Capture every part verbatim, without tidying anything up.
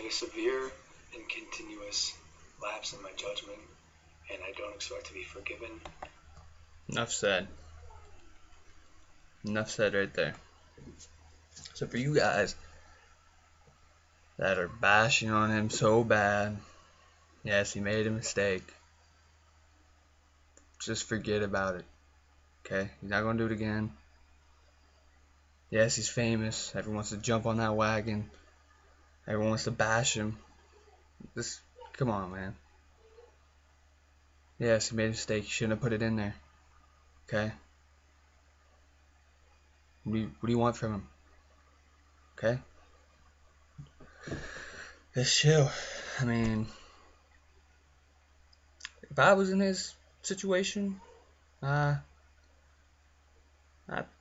a severe and continuous lapse in my judgment, and I don't expect to be forgiven. Enough said. Enough said right there. So for you guys that are bashing on him so bad, yes, he made a mistake. Just forget about it. Okay? He's not going to do it again. Yes, he's famous. Everyone wants to jump on that wagon. Everyone wants to bash him. Just, come on, man. Yes, he made a mistake. He shouldn't have put it in there. Okay? What do you, what do you want from him? Okay? Just chill. I mean, if I was in his situation, uh, I,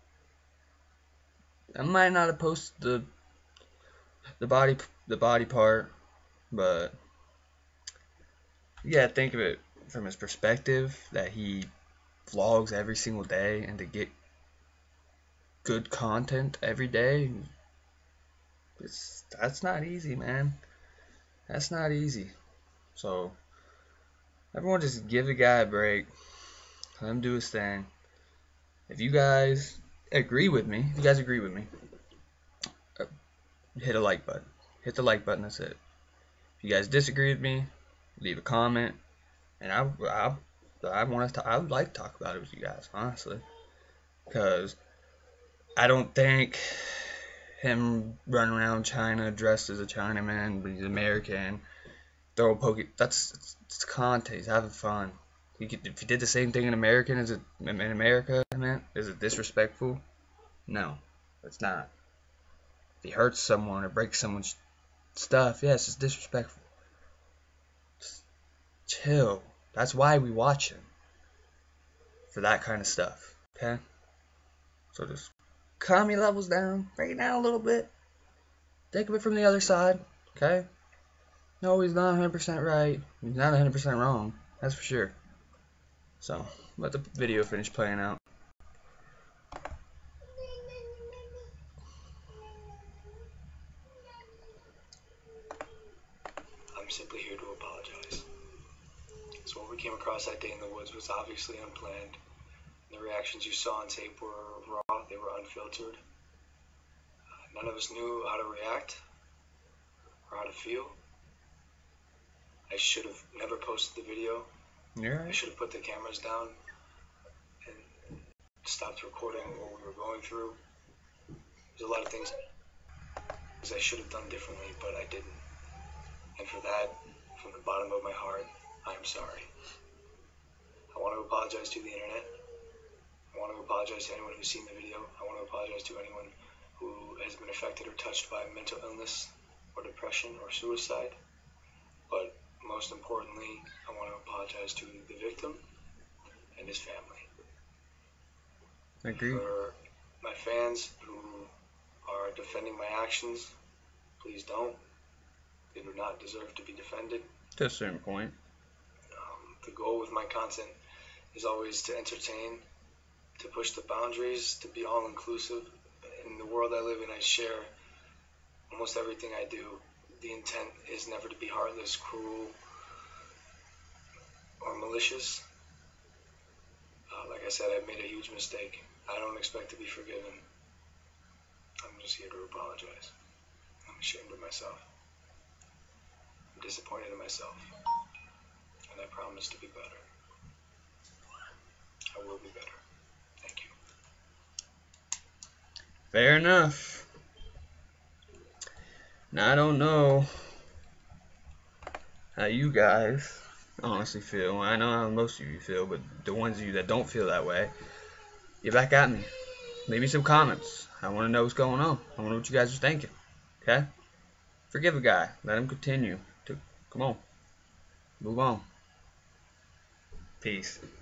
I might not have posted the the body the body part, but yeah, think of it from his perspective that he vlogs every single day, and to get good content every day, it's that's not easy, man. That's not easy. So everyone just give the guy a break. Let him do his thing. If you guys agree with me, if you guys agree with me, uh, hit a like button. Hit the like button, that's it. If you guys disagree with me, leave a comment. And I, I, I want to. I would like to talk about it with you guys, honestly, because I don't think him running around China dressed as a Chinaman, but he's American, throw a poke. That's it's, it's content. He's having fun. He could, if he did the same thing in American, is it in America? Man, is it disrespectful? No, it's not. If he hurts someone or breaks someone's stuff, yes, it's disrespectful. Just chill. That's why we watch him. For that kind of stuff. Okay? So just calm your levels down. Bring it down a little bit. Think of it from the other side. Okay? No, he's not one hundred percent right. He's not one hundred percent wrong. That's for sure. So, let the video finish playing out. I'm simply here to apologize. So what we came across that day in the woods was obviously unplanned. The reactions you saw on tape were raw, they were unfiltered. Uh, none of us knew how to react or how to feel. I should have never posted the video. You're right. I should have put the cameras down and stopped recording what we were going through. There's a lot of things I should have done differently, but I didn't. And for that, from the bottom of my heart, I am sorry. I want to apologize to the internet. I want to apologize to anyone who's seen the video. I want to apologize to anyone who has been affected or touched by mental illness or depression or suicide. But most importantly, I want to apologize to the victim and his family. I agree. For my fans who are defending my actions, please don't. They do not deserve to be defended. To a certain point. Um, the goal with my content is always to entertain, to push the boundaries, to be all-inclusive. In the world I live in, I share almost everything I do. The intent is never to be heartless, cruel, or malicious. Uh, like I said, I've made a huge mistake. I don't expect to be forgiven. I'm just here to apologize. I'm ashamed of myself. I'm disappointed in myself. And I promise to be better. I will be better. Thank you. Fair enough. Now, I don't know how you guys honestly feel. I know how most of you feel, but the ones of you that don't feel that way, get back at me. Leave me some comments. I want to know what's going on. I want to know what you guys are thinking. Okay? Forgive a guy. Let him continue. To, come on. Move on. Peace.